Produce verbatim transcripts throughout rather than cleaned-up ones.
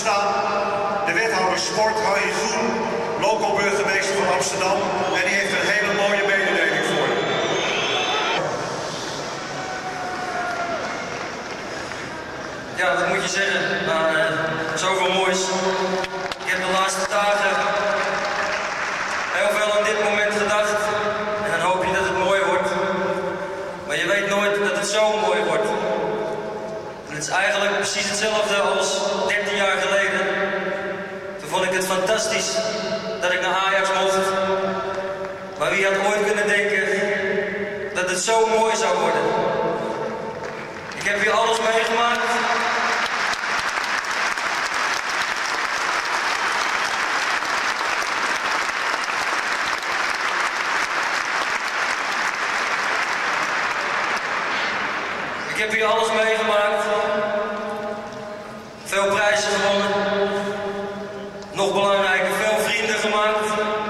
staan de wethouder sport, Harry Groen, local burgemeester van Amsterdam, en die heeft een hele mooie mededeling voor je. Ja, wat moet je zeggen? Nou, uh, zoveel moois. Ik heb de laatste dagen heel veel aan dit moment gedacht. En dan hoop je dat het mooi wordt. Maar je weet nooit dat het zo mooi wordt. En het is eigenlijk precies hetzelfde als dertien jaar geleden. Toen vond ik het fantastisch dat ik naar Ajax mocht. Maar wie had ooit kunnen denken dat het zo mooi zou worden? Ik heb hier alles meegemaakt. Ik heb hier alles meegemaakt. Veel prijzen gewonnen. Nog belangrijker, veel vrienden gemaakt.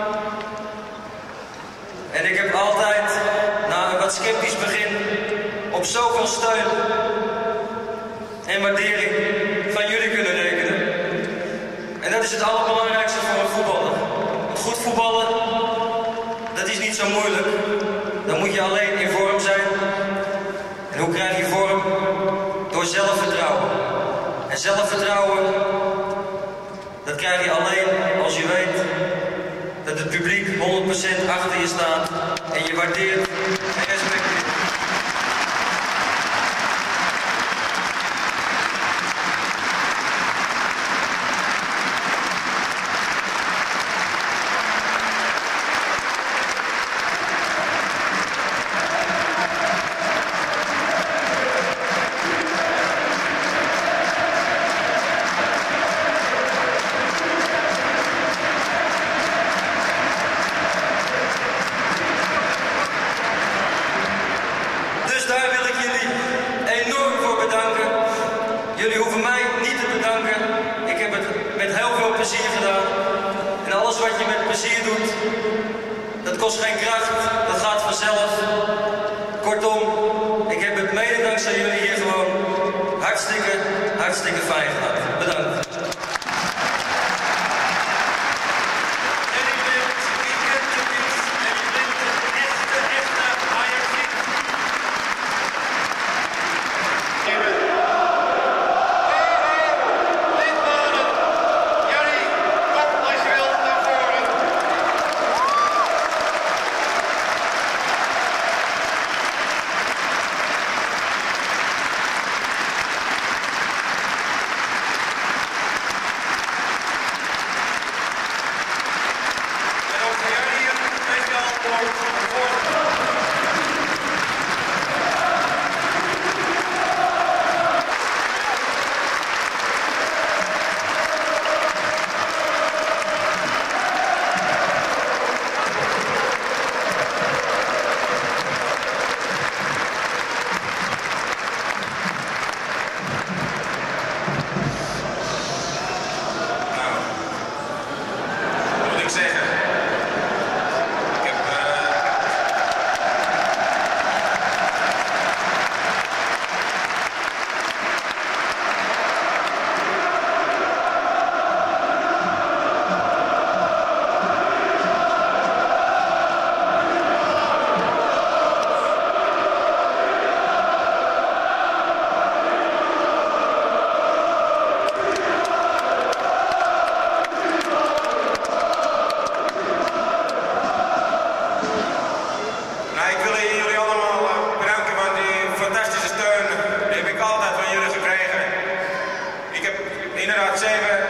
En ik heb altijd, na een wat sceptisch begin, op zoveel steun en waardering van jullie kunnen rekenen. En dat is het allerbelangrijkste voor een voetballer. Want goed voetballen, dat is niet zo moeilijk. Dan moet je alleen in vorm zijn. En hoe krijg je vorm? Door zelfvertrouwen. En zelfvertrouwen, dat krijg je alleen als je weet dat het publiek honderd procent achter je staat en je waardeert en respecteert. Jullie hoeven mij niet te bedanken. Ik heb het met heel veel plezier gedaan. En alles wat je met plezier doet, dat kost geen kracht. Dat gaat vanzelf. Kortom, ik heb het mede dankzij jullie hier gewoon hartstikke, hartstikke fijn gedaan. Bedankt. Inderdaad, zeven